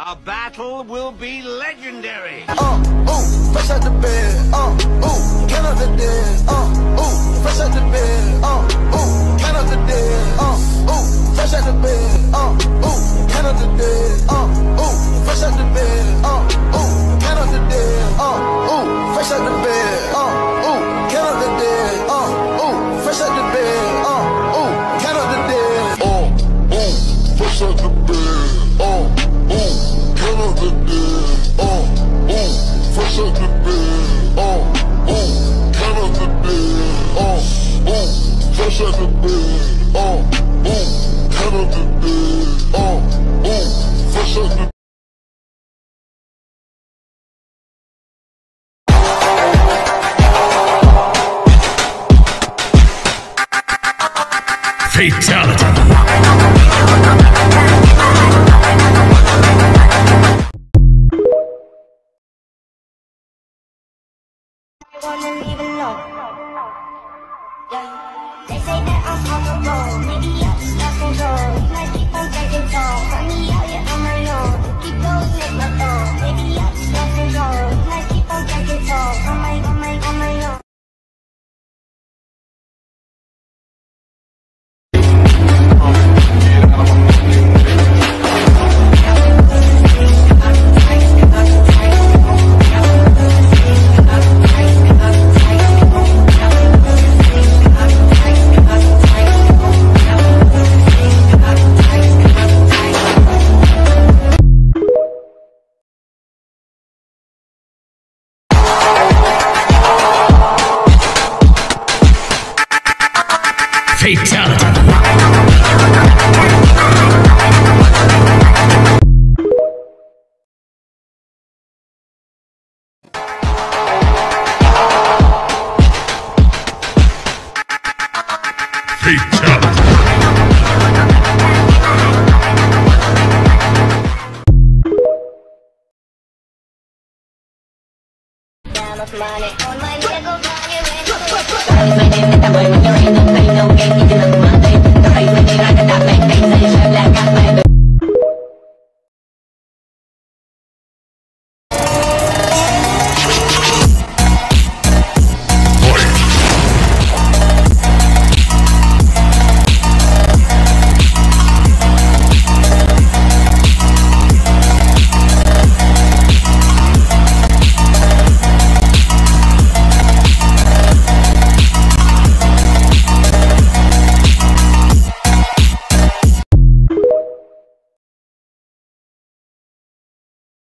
Our battle will be legendary. Fresh out the bed. Count out the dead. Fresh out the bed. Count out the dead. Fresh out the bed. Count out the dead. Fresh out the bed. Count out the dead. Fresh out the bed. Count out the dead. Fresh out the bed. Count out the dead. Fresh out the bed. Count out the dead. Fresh out the bed. Count out the dead. Fresh out the bed. Count out the dead. Fresh out the Fatality. Wanna leave alone. Yeah. They say that I'm on the road. Maybe I just lost control. Might keep on taking tall. Find me out here on my own. Keep going, make my phone. Maybe I just lost control. Might keep on taking tall. On my own. Fatality. Money on my nigga, body, my name is the boy with the ring, no play no game.